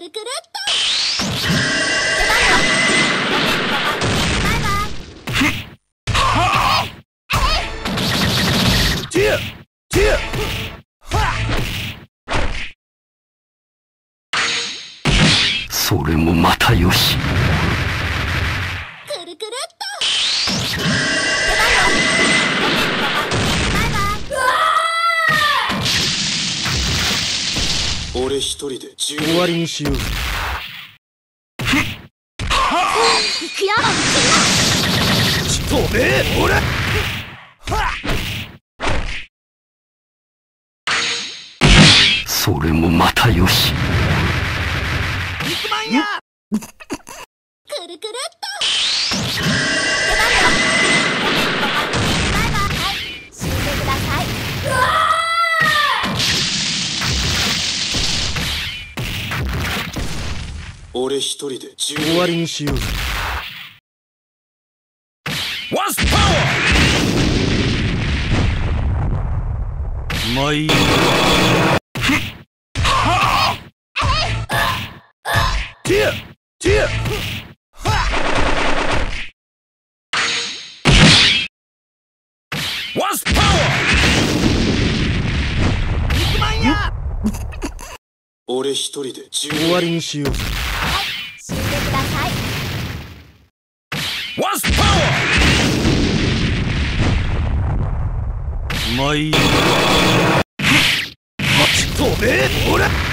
るくるっと。 それもまたよし。 くるくるっと。 俺一人で終わりにしよう。 いくよ。 飛べ俺。 それもまたよし。 肉まんや。 くるくるっと。死んでください。 俺一人で終わりにしよう。 What's power? まあいい。ティアティア。 What's power? 肉まんや。 俺一人で終わりにしよう。 死んでください。 What's power? まあいい。飛べ俺。